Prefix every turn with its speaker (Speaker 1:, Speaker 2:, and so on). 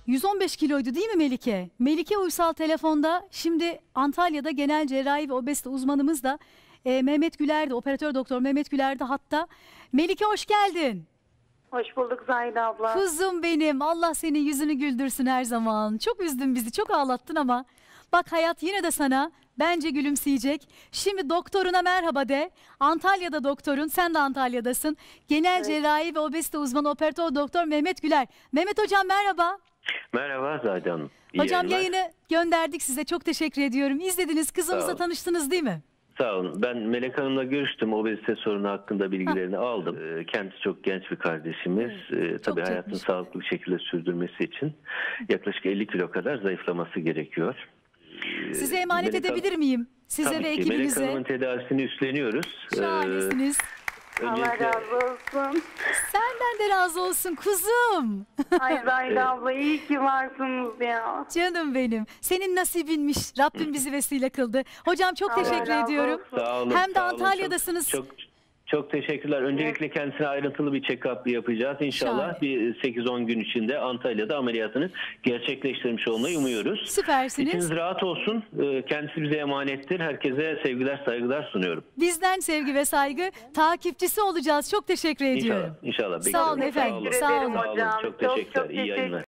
Speaker 1: 115 kiloydu değil mi Melike? Melike Uysal telefonda. Şimdi Antalya'da genel cerrahi ve obezite uzmanımız da Mehmet Güler'de, operatör doktor Mehmet Güler'de hatta. Melike hoş geldin.
Speaker 2: Hoş bulduk Zahide abla.
Speaker 1: Kuzum benim, Allah senin yüzünü güldürsün her zaman. Çok üzdün bizi, çok ağlattın ama bak hayat yine de sana bence gülümseyecek. Şimdi doktoruna merhaba de. Antalya'da doktorun, sen de Antalya'dasın. Genel cerrahi ve obezite uzmanı operatör doktor Mehmet Güler. Mehmet hocam merhaba.
Speaker 3: Merhaba Zahide Hanım.
Speaker 1: Hocam yayını gönderdik size, çok teşekkür ediyorum. İzlediniz, kızımızla tanıştınız değil mi?
Speaker 3: Sağ olun. Ben Melek Hanım'la görüştüm. Obezite sorunu hakkında bilgilerini aldım. Kendisi çok genç bir kardeşimiz. Tabii hayatını sağlıklı bir şekilde sürdürmesi için yaklaşık 50 kilo kadar zayıflaması gerekiyor.
Speaker 1: Size emanet edebilir miyim? Size
Speaker 3: tabii
Speaker 1: ve
Speaker 3: ki.
Speaker 1: ekibinize.
Speaker 3: Melek Hanım'ın tedavisini üstleniyoruz.
Speaker 1: Şahanesiniz.
Speaker 2: Allah razı olsun.
Speaker 1: Senden de razı olsun kuzum.
Speaker 2: Ay Zahide abla iyi ki varsınız ya.
Speaker 1: Canım benim. Senin nasibinmiş. Rabbim bizi vesile kıldı. Hocam çok
Speaker 2: Allah
Speaker 1: teşekkür
Speaker 2: razı
Speaker 1: ediyorum.
Speaker 2: olsun.
Speaker 3: Sağ olun.
Speaker 1: Hem de
Speaker 3: sağ olun.
Speaker 1: Antalya'dasınız.
Speaker 3: Çok teşekkürler. Öncelikle kendisine ayrıntılı bir check-up yapacağız. İnşallah
Speaker 1: Şahane.
Speaker 3: bir 8-10 gün içinde Antalya'da ameliyatını gerçekleştirmiş olmayı umuyoruz.
Speaker 1: Süpersiniz.
Speaker 3: İçiniz rahat olsun. Kendisi bize emanettir. Herkese sevgiler, saygılar sunuyorum.
Speaker 1: Bizden sevgi ve saygı. Takipçisi olacağız. Çok teşekkür ediyorum.
Speaker 3: İnşallah. İnşallah.
Speaker 1: Sağ olun
Speaker 3: Bekliyorum.
Speaker 1: efendim.
Speaker 2: Teşekkür
Speaker 1: Sağ
Speaker 2: ederim
Speaker 1: olun.
Speaker 2: hocam.
Speaker 3: Çok teşekkürler.
Speaker 2: Çok
Speaker 3: İyi yayınlar.